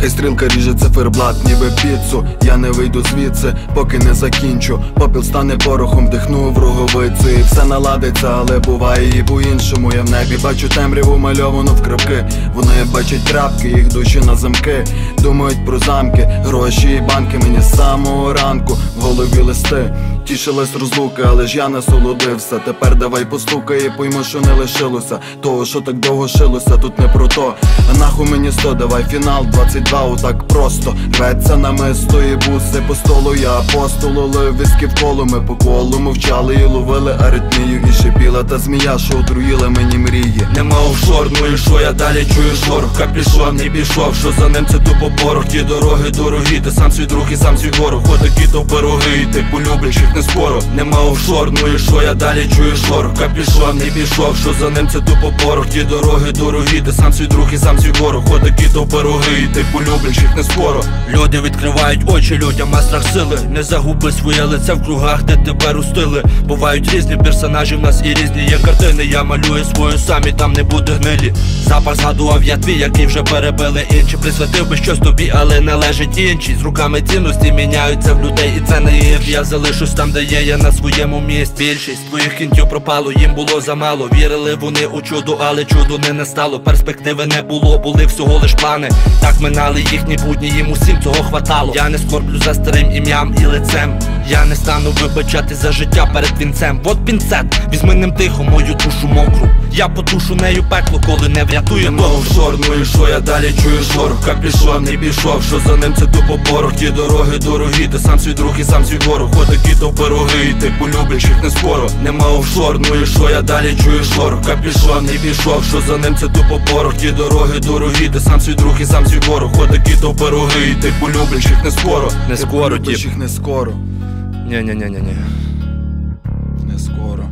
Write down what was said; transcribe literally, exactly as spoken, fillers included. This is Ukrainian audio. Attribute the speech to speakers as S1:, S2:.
S1: Хай стрілка ріже циферблат, ніби піцу. Я не вийду звідси, поки не закінчу. Попіл стане порохом, вдихну в роговицю. І все наладиться, але буває і по-іншому. Я в небі бачу темряву, мальовану в крапки. Вони бачать трапки, їх душі на замки. Думають про замки, гроші і банки. Мені з самого ранку в голові листи. Тішилась розлуки, але ж я насолодився. Тепер давай постукай і пойму, що не лишилося того, що так довго шилося, тут не про то. А нахуй мені сто, давай фінал двадцять два, отак просто. Рветься на мисто і буси по столу. Я апостол, олив виски в коло. Ми по колу мовчали і ловили аритмію. І шипіла та змія, що отруїла мені мрії.
S2: Нема офшор, ну і що, я далі чую шорох. Капішон не пішов, що за ним це тупо порох. Ті дороги дорогі, ти сам свій друг і сам свій ворог. Ходить кіто пироги, і ти полюбиш їх не скоро. Нема офшор, ну і що, я далі чую шорох. Капішон не пішов, що за ним це тупо порох. Ті дороги дорогі, ти сам свій друг і сам свій ворог. Ходить кіто пироги, і ти полюбиш їх не скоро. Люди відкривають очі людям, а страх сили. Не загуби своє лице в кругах, де тебе ростили. Бувають різні персонажі, в нас і різні є картини. Я малюю свою сам і там не буде гнилі. Запах згадував я твій, який вже перебили інші. Присвятив би щось тобі, але належить іншій. З руками цінності міняються в людей, і це не є. Я залишусь там, де є, я на своєму місці. Більшість твоїх кінтів пропало, їм було замало. Вірили вони у чудо, але чудо не настало. Перспективи не було, були всього лиш плани. Так минали їхні будні, їм усім цього хватало. Я не скорблю за старим ім'ям і лицем. Я не стану вибачати за життя перед вінцем. Вот пінцет, візьми ним тихо мою душу мокру. Я потушу нею пекло, коли не врятую. Нема офшор, ну і що, я далі чую шорох. Капішон не пішов, що за ним це тупо порох. Ті дороги дорогі, ти сам свій друг і сам свій ворог. Ходить кіто пироги, і ти полюбиш їх не скоро. Нема офшор, ну і що, я далі чую шорох. Капішон не пішов, що за ним це тупо порох. Ті дороги дорогі, ти сам свій друг і сам свій ворог. Ходить кіто пироги, і ти полюбиш їх не скоро. Не скоро, тіп.
S1: їх не скоро.
S2: Ні-ні-ні-ні.
S1: Не скоро.